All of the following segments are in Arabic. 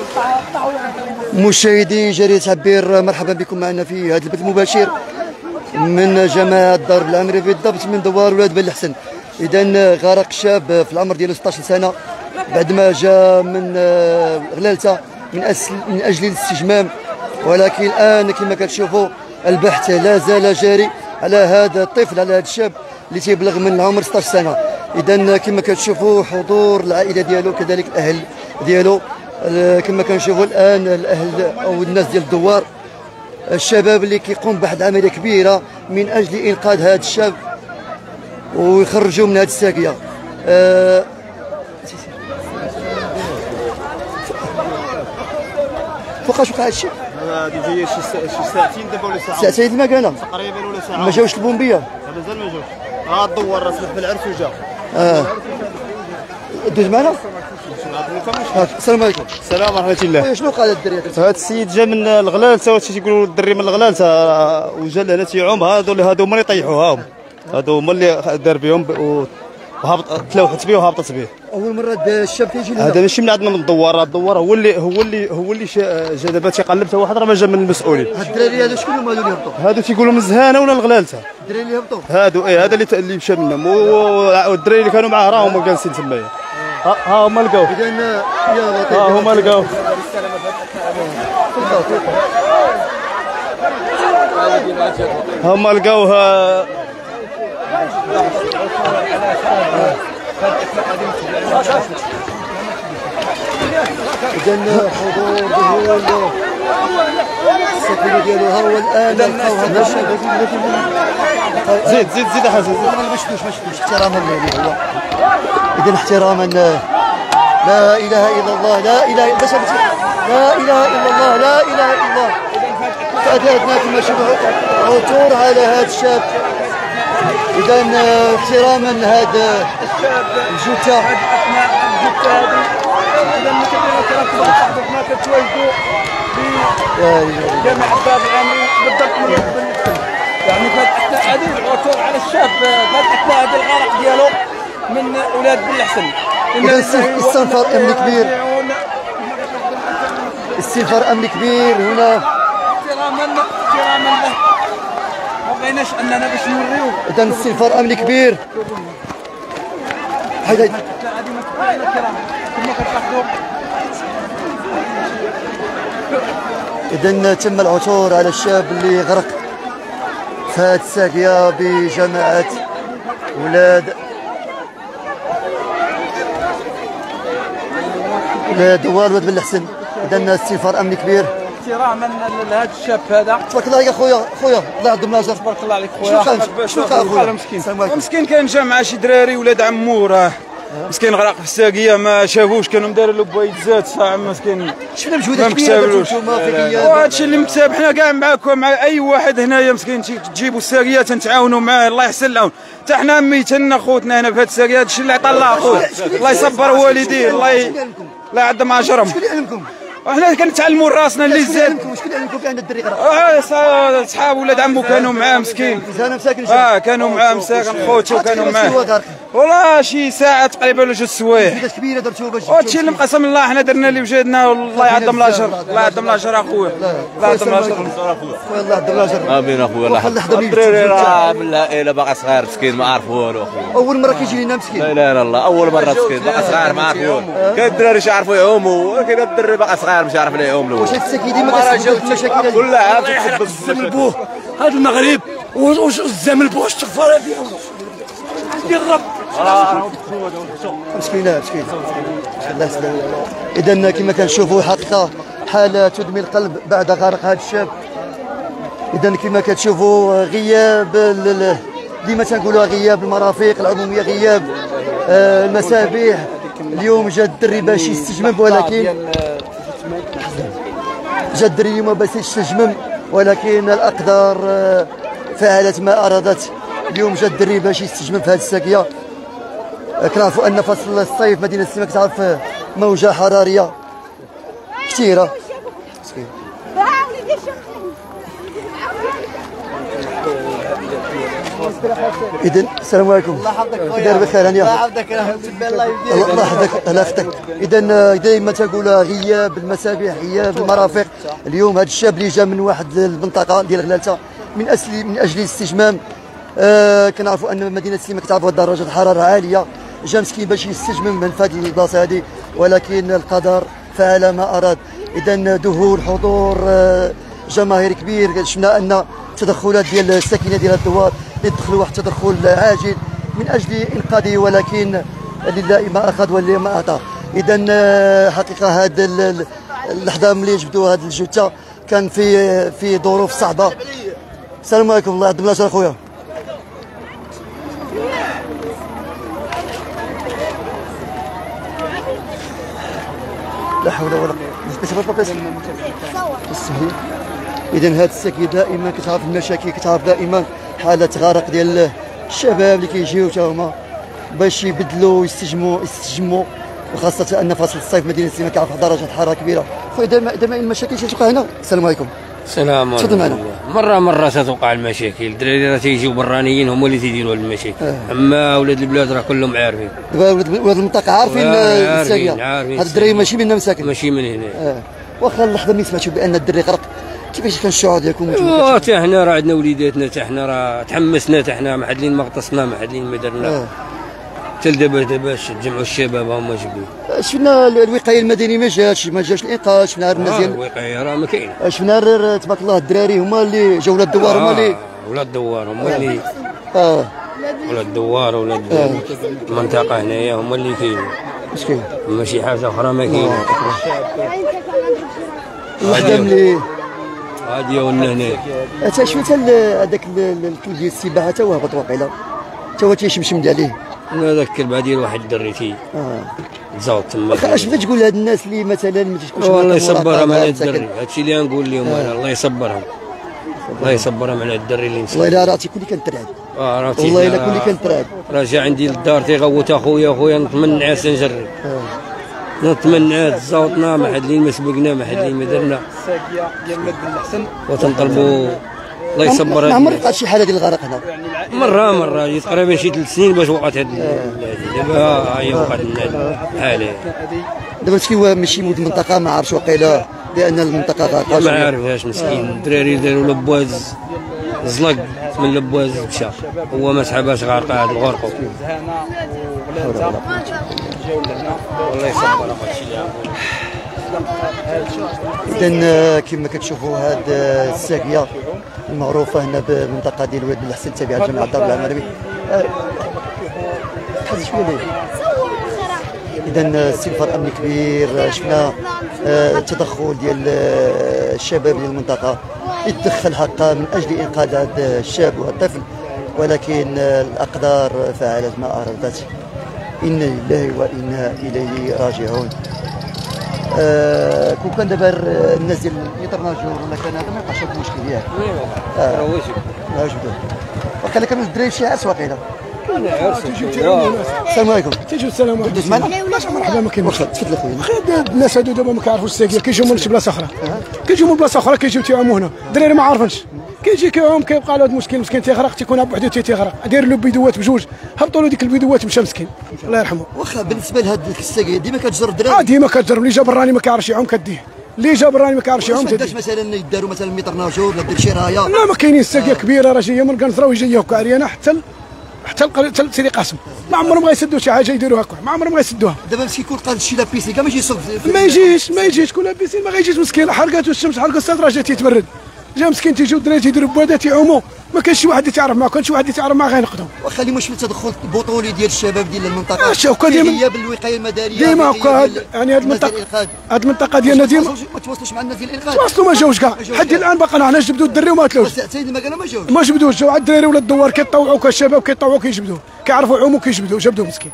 مشاهدي جريدة عبير، مرحبا بكم معنا في هذا البث المباشر من جامعة دار العمري، بالضبط من دوار ولاد بن الحسن. إذا غرق شاب في العمر ديالو 16 سنة بعدما جاء من غلالته من أجل الاستجمام، ولكن الآن كما كتشوفوا البحث لا زال جاري على هذا الطفل، على هذا الشاب اللي تيبلغ من العمر 16 سنة. إذا كما كتشوفوا حضور العائلة ديالو كذلك الأهل ديالو، كما كنشوفوا الآن الأهل أو الناس ديال الدوار، الشباب اللي كيقوم بواحد العملية كبيرة من أجل إنقاذ هذا الشاب ويخرجوا من هذه الساقية. فوقاش وقع هذا الشيء؟ هذه جايه شي ساعتين دابا ولا ساعه؟ ساعتين ما كان تقريبا ولا ساعه. ما جاوش البومبيه؟ مازال ما جاوش. الدوار راه سلف بالعرس وجا. دوز معنا؟ السلام عليكم. السلام ورحمه الله. شنو قال الدري؟ هذا السيد جا من الغلالته، واش تيقولوا الدري من الغلالته، وجا لهنا تيعوم. هادو هما اللي طيحوها، هادو هما اللي دار بهم وهبط، تلوحت به وهبطت به. اول مره الشاب تيجي لهنا؟ هذا ماشي من عندنا من الدوار، الدوار هو اللي جا دابا تيقلب حتى واحد راه ما جا من المسؤولين. هاد الدراري هادو شكون هما اللي هبطوا؟ هادو تيقولوا من الزهانه ولا الغلالته. الدراري اللي هبطوا؟ هادو هذا اللي مشى منهم، والدراري اللي كانوا معاه راه هما جالسين تمايا. ها هما لقاوه. اذا يا لطيف، ها هما لقاوه. هما لقاوه. إذا حضور ذهول السكينة ديالو ها هو الآن لقاو هذا الشاب. زيد حسن. ما شفتوش احتراما له هو. إذا احتراما لا إله إلا الله، لا إله إلا الله، لا إله إلا الله. فأتاتنا كما شفتوا عثور على هذا الشاب. إذا احتراما لهذا الجثة. إذا ما كتواجدوا بجامعة دار العمري بالضبط من يعني في الأثناء هذه العثور على الشاب في الأثناء هذه الغرق ديالو من أولاد بن الحسن. إذا استنفر أمن كبير، استنفار أمن كبير هنا. احتراما له ما بغيناش أننا باش نوريوه. إذا استنفار أمن كبير. هذه إذا تم العثور على الشاب اللي غرق في هذه الساقية بجماعة ولاد دوار ولاد بن الحسن. إذا استنفار أمن كبير احتراما لهذا الشاب هذا. تبارك الله عليك خويا، الله يعطيك العافية. تبارك الله عليك خويا. شنو قال مسكين؟ مسكين كان جا مع شي دراري ولاد عمو، راه مسكين غرق في الساقيه ما شافوش، كانوا مدارين له بويتزات ساعه. مسكين شفنا مجهودات كبيره نتوما في غياب. وهادشي اللي مكتاب، حنا كاع معاكم، مع اي واحد هنايا مسكين تجيبوا الساقيه تنتعاونوا معاه. الله يحسن العون. حتى حنا ميتنا خوتنا هنا في هاد الساقيه، هادشي اللي عطا الله اخويا. الله يصبر والديه، الله يعظم اجرهم. شكون اللي علمكم؟ وحنا كنتعلموا راسنا اللي زاد. شكون اللي علمكم بان الدري غرق؟ صحاب ولاد عمو كانوا معاه مسكين. كانوا معاه مساكن خوتو كانوا معاه. والله شي ساعه تقريبا ولا 2 سوايع. مجهودات كبيره درتوها باش هادشي اللي مقسم الله حنا درنا اللي وجدنا، والله يعظم الاجر. الله يعظم الاجر اخويا. الله يعظم الاجر. الله يعظم الاجر. امين اخويا. الله يحفظك. الدراري راه من العائله باقي صغير مسكين ما عارف والو اخويا. اول مره كيجي لنا مسكين. لا اله الا الله، اول مره مسكين باقي صغير ما عارف والو. كاين الدراري يعرفوا يعوموا، ولكن الدري باقي صغير مش عارف لا يعوم. واش هاد الساكي ديما كتسبب المشاكل؟ كل عام يحرق الزمل بوه هذا المغرب والزمل بوه استغفر عندي الرب. مسكينه الله يسلمك. اذا كما كنشوفوا حقيقه حاله تدمي القلب بعد غرق هذا الشاب. اذا كما كتشوفوا غياب ديما تنقولوها غياب المرافق العموميه، غياب المسابيح. اليوم جا الدري باش يستجمم، ولكن جا الدري اليوم باش يستجمم، ولكن الاقدار فعلت ما ارادت. اليوم جا الدري باش يستجمم في هذه الساقيه. كنعرفوا ان فصل الصيف مدينه السمك تعرف موجه حراريه كثيره. اذا السلام عليكم. الله يحفظك خويا. داير بخير هانيه. الله يحفظك الله يحفظك الله يحفظك. اذا دائما تقول غياب المسابح غياب المرافق. اليوم هذا الشاب اللي جا من واحد المنطقه ديال غلالته من اجل الاستجمام. كنعرفوا ان مدينه سليمه كتعرفوا درجه الحراره عاليه، جا مسكين باش يستجمم من هذه البلاصه هذه، ولكن القدر فعل ما اراد. اذا ظهور حضور جماهيري كبير، شفنا ان التدخلات ديال الساكنه ديال الدوار يدخلوا واحد التدخل عاجل من اجل انقاذه، ولكن لله ما اخذ ولله ما اعطى. اذا حقيقه هذه اللحظه ملي جبدوا هذه الجثه كان في ظروف صعبه. السلام عليكم. الله يعطيك العافيه اخويا. لا حول ولا قوه. اذا هذا الساكي دائما كتعرف المشاكل، كتعرف دائما حاله غرق ديال الشباب اللي كيجيو حتى هما باش يبدلوا يستجموا، وخاصه ان فصل الصيف مدينه سليمه كيعرف درجه حراره كبيره. خويا دائما المشاكل تتوقع هنا. السلام عليكم. السلام عليكم. تفضل معنا. مرة تتوقع المشاكل، الدراري راه تيجيو برانيين هما اللي تيديروا المشاكل، اما ولاد البلاد راه كلهم عارفين. دابا ولاد المنطقه عارفين الساقيه. هاد الدراري ماشي منا مساكن. ماشي من هنا. واخا اللحظه ملي سمعتوا بان الدري غرق، كيفاش كان الشعور ديالكم؟ حتى حنا راه عندنا وليداتنا، حتى حنا راه تحمسنا، حتى حنا ما حدين ما غطسنا، ما حدين ما درنا. حتى دابا تجمعوا الشباب هما جبدوا. شفنا الوقايه المدني ما جاش الانقاذ، شفنا الناس ديال الوقايه راه ما كاينه. شفنا تبارك الله الدراري هما اللي جاو، ولاد الدوار هما اللي ولاد الدوار هما اللي ولاد الدوار ولاد المنطقه هنايا هما اللي كاينين. اش كاين؟ ماشي حاجه اخرى ما كاينه. وحده ملي هادي ولنا هنايا. حتى شفت هذاك الكلب ديال السباحه حتى هو هبط واقيلا، حتى هو تيشمشم عليه. هذاك الكلب ديال واحد الدري تزاوط تما. اش بغيت تقول لهاد الناس اللي مثلا ما تشكوش؟ والله يصبرهم على الدري، هادشي اللي غنقول لهم انا. الله يصبرهم، الله يصبرهم على الدري اللي نسى. والله الا راه تيكون لي كنترعد، والله الا كون لي كنترعد. راه جا عندي للدار تيغوت اخويا نطمن عاد نجرب، نطمن عاد زوطنا، ما حد اللي ما سبقنا، ما حد اللي ما درنا. الساقيه ديال مد الحسن وتنطلبوا الله يصبر. ما عمر وقعت شي حاله ديال الغرق هنا؟ مرة تقريبا شي 3 سنين باش وقعت هاد دابا هي وقعت لنا الحاله. دابا مسكين ماشي مود المنطقه ما عرفش واقيلا لان المنطقه غارقه. ما عارفهاش مسكين. الدراري داروا لبواز زلق من لبواز مشى، هو ما سحبهاش غارقه عاد الغرقوا. والله يصبر هادشي اللي اذا كما كتشوفوا هاد الساقيه المعروفه هنا بالمنطقه ديال واد الحسن تابعه لجامعه الدار العمري. اذا استنفار امني كبير، شفنا التدخل ديال الشباب ديال المنطقه يتدخل حقا من اجل انقاذ هذا الشاب وهذا الطفل، ولكن الاقدار فعلت ما ارادت. انا لله وانا اليه راجعون. كون كان دابا الناس ديال الانترناجور ولا كان هذا ما يبقاش هذا المشكل ياك. راه واجب. وقيلا كانوا الدراري شي عرس وقيلا. السلام عليكم. تيجيو السلام عليكم. دوز معنا؟ مرحبا. ما كاينش. تفضل اخويا. واخا الناس هادو دابا ما كيعرفوش الساقيه، كيجيو من شي بلاصه اخرى، كيجيو من بلاصه اخرى، كيجيو تيعوموا هنا. الدراري ما عارفينش، كيجي كيعوم كيبقى له هذا المشكل، مسكين تيغرق، تيكون بوحدو تيغرق، داير له بيدوات بجوج، هبطوا له ديك البيدوات مشى مسكين الله يرحمه. واخا بالنسبه لهاد الساقيه ديما كتجر الدراري؟ ديما كتجرب، اللي جا براني ما كيعرفش يعوم كديه، اللي جا براني ما كيعرفش يعوم كديه. مثلا يداروا مثلا متر ناجور ولا دير شي رايه؟ لا ما كاينين. الساقيه كبيره راه جايه من القنصره وجايه هكا عريانه حتى سيدي قاسم، ما عمرهم غيسدوا شي حاجه يديروها هكا، ما عمرهم غيسدوها. دابا مسكين كون قاد شي لابيسين كاع ما يجي يصب ما يجيش كون لابيسين ما غيجيش مسكين، حرقات الشمس حرقت الصدر جا تيتبرد، جا مسكين تيجيو الدراري تيديروا بوادات يعوموا، ما كاينش شي واحد اللي تيعرف معاه، كان شي واحد اللي تيعرف معاه غينقذوا. واخا اللي مش التدخل البطولي ديال الشباب ديال المنطقه هكا ديما هي بالوقايه المدنيه ديما هكا. يعني هاد المنطقه ديالنا ديما ما تواصلوش مع الناس ديال الانقاذ. تواصلوا ما جاوش كاع حتى الان باقي حنا جبدوا الدري وما تلوش. سيدي ما قالوا ما جاوش، ما جبدوش، جاو عند الدراري ولا الدوار كيطوعوا كالشباب كيطوعوا كيجبدوه، كيعرفوا يعوموا كيجبدوه، جبدوه مسكين.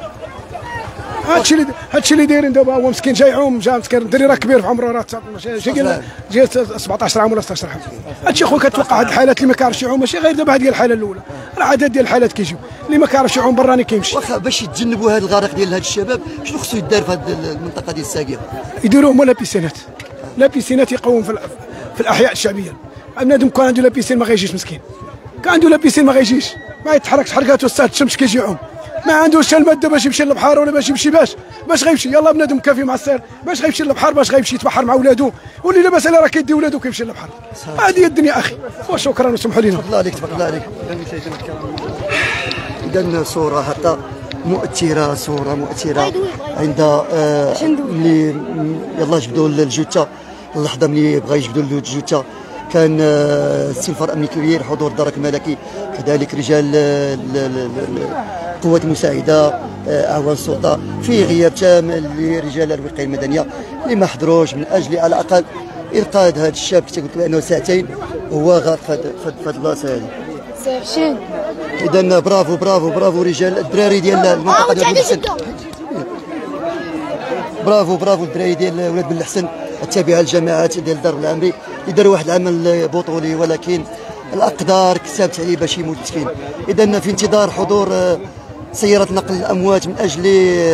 هادشي اللي دايرين دابا، هو مسكين جاي يعوم، جا مسكين الدري راه كبير في عمره، راه جا 17 عام ولا 16 عام. هادشي خويا كتوقع هاد الحالات اللي ما كيعرفش يعوم، ماشي غير دابا هذه الحاله الاولى، راه عدد ديال الحالات كيجيو اللي ما كيعرفش يعوم براني كيمشي. واخا باش يتجنبوا هذا الغرق ديال هاد الشباب شنو خصو يدار في هاد المنطقه ديال الساقيه؟ يديروا هما لابيسينات يقوم في الاحياء الشعبيه. بنادم كان عنده لابيسين ما غيجيش مسكين، كان عنده لابسين ما غيجيش، ما يتحركش حركاته الساعه الشمس كيجي يعوم، ما عندوش الماده باش يمشي للبحر ولا باش يمشي باش غيمشي. يلا بنادم كافي مع السير باش غيمشي للبحر، باش غيمشي يتبحر مع ولادو، واللي لاباس عليه راه كيدي ولادو كيمشي للبحر. هذه هي الدنيا اخي. وشكرا وسمحوا لينا. تفضل الله عليك تبارك الله عليك. اذا صوره حتى مؤثره، صوره مؤثره عند ملي يلاه جبدوا الجثه، اللحظه ملي بغا يجبدوا الجثه كان استنفار امني كبير، حضور الدرك الملكي، كذلك رجال القوات المساعده، اعوان السلطه، في غياب تام لرجال الوقايه المدنيه اللي ما حضروش من اجل على الاقل انقاذ هذا الشاب. كنت قلت بانه ساعتين وهو غارق في هذه البلاصه هذه. ساعتين. اذا برافو برافو برافو رجال الدراري ديال المنطقه ديال بن الحسن. برافو برافو الدراري ديال ولاد بن الحسن التابعه للجماعات ديال الدار العمري اللي داروا واحد العمل بطولي، ولكن الاقدار كسبت عليه باش يموت مسكين. اذا في انتظار حضور سياره نقل الاموات من اجل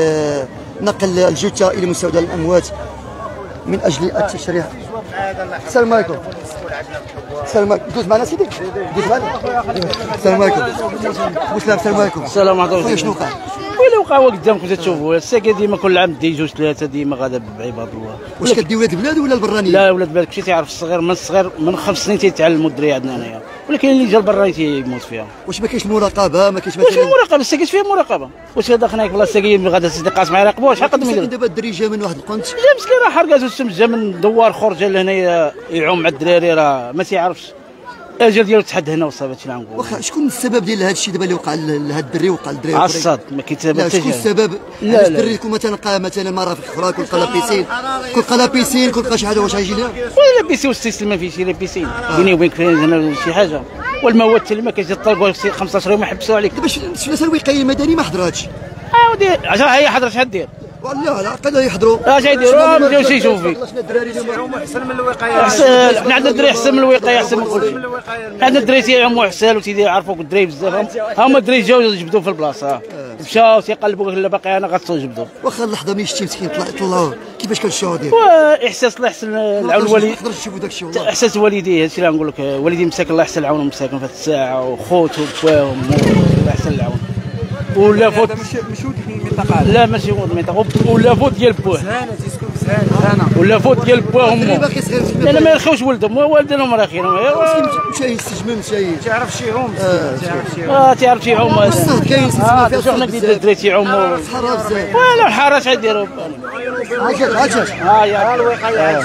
نقل الجثه الى مستودع الاموات من اجل التشريح. السلام عليكم. السلام عليكم. دوز معنا سيدي، دوز معنا. السلام عليكم. السلام عليكم. السلام عليكم. شنو وقع؟ ولا وقع هو قدامكم تشوفوا الساكه ديما كل عام دي جوج ثلاثه ديما غادا بعباد الله. واش كدي ولاد البلاد ولا البرانيين؟ لا ولاد البلاد كلشي تيعرف الصغير من الصغير من 5 سنين تيتعلموا الدراري عندنا هنايا، ولكن اللي جا البراني تيموت فيها. واش ما كاينش مراقبه؟ ما كاينش واش مراقبه؟ الساكه فيها مراقبه. واش داخلين بلا الساكه غادا سيدي قاسم يراقبوها شحال قدم يدير؟ دابا الدري جا من واحد القنت، جا مسكين راه حرقاتو الشمس، جا من دوار خرج لهنايا يعوم مع الدراري راه ما تيعرفش الاجل ديالو تحد هنا وصافي. هادشي اللي غنقول. واخا شكون السبب ديال هذا الشيء دابا اللي وقع لهذا الدري وقع للدراري؟ عصاد ما كيتابع حتى شكون السبب؟ لا الدري يكون مثلا مرافق اخرى، كل قلا بيسين، كل قلا بيسين، كل قلا شي حاجه، واش غيجي لها؟ ولا بيسين والسيستم ما فيهش لا بيسين بيني وبينك هنا شي حاجه، والمواد اللي ما كاينش طلقوا 15 يوم يحبسوا عليك. دابا شفنا الوقايه المدني ما حضراتش. ودي عشان هي حضرت شحال دير؟ لا لا قد يحضروا. اش يديروا؟ ما مشاوش يشوفوا فيك. احسن من الوقايه. حنا عندنا الدراري احسن من الوقايه، احسن من كلشي. عندنا الدراري تيعوموا حسال وتيعرفوا الدراري بزاف، هما الدراري جاو يجبدوا في البلاصه، مشاو تيقلبوا لا باقي انا غتصو يجبدوا. واخا اللحظه ملي شتي مسكين طلعوه كيفاش كان الشعور ديالك؟ احساس الله يحسن العون الوالد، تقدرش تشوفوا داك الشيء والله. احساس والديه، هادشي اللي غنقول لك، والدي مساكن الله يحسن العون، مساكن في هذه الساعه، وخوته وبواهم الله يحسن العون. ولا فوت مشهود في المنطقه. لا ماشي فوت المنطقه، ولا فوت ديال بوه. زانه تيسكن زانه. ولا فوت ديال بوه امه. باقي صغير في لا ما يرخيوش ولدهم، والدينهم راه خيرهم. مشى يستجمم مشى تعرف شي يعوم. تعرف شي يعوم. الصهد كاين استجمام فيها. شوف حنا كي الدراري تيعوموا. الصحراء بزاف. ولا الحاره اش غيديروا؟ عاجاش يا الوقايه.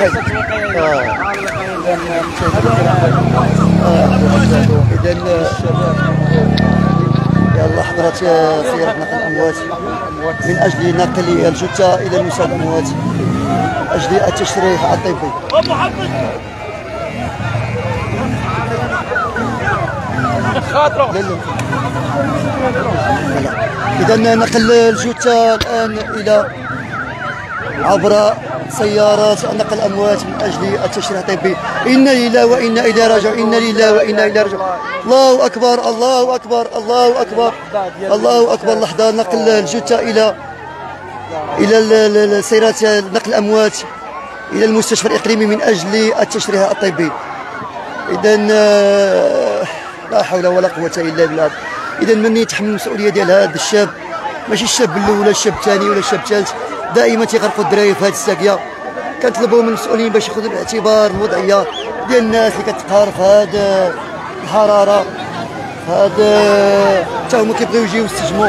اذا يلا حضرت سيارة نقل الأموات من أجل نقل الجثة إلى مستودع الأموات من أجل التشريح الطبي. إذا نقل الجثة الآن إلى عبر سيارات نقل الاموات من اجل التشريح الطبي. انا لله وانا اليه راجعون، انا لله وانا اليه راجعون. الله اكبر الله اكبر الله اكبر الله اكبر. لحظه نقل الجثه الى سيارات نقل الاموات الى المستشفى الاقليمي من اجل التشريح الطبي. اذا لا حول ولا قوه الا بالله. اذا من يتحمل المسؤوليه ديال هذا الشاب، ماشي الشاب الاول ولا الشاب الثاني ولا الشاب الثالث، دائما تيغرقوا الدراري في هذه الساقيه. كنطلبوا من المسؤولين باش ياخذوا بالاعتبار الوضعيه ديال الناس اللي كتقهر في هذه الحراره، هذا حتى هما كيبغيو يجيو يستجموا.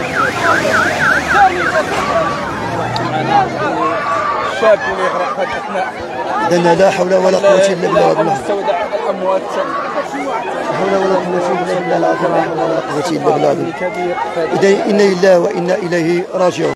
الشاب اللي يغرق في الاثناء. اذا لا حول ولا قوه الا بالله. مستودع الاموات. لا حول ولا قوه الا بالله. لا حول ولا قوه الا بالله. اذا انا لله وانا اليه راجعون.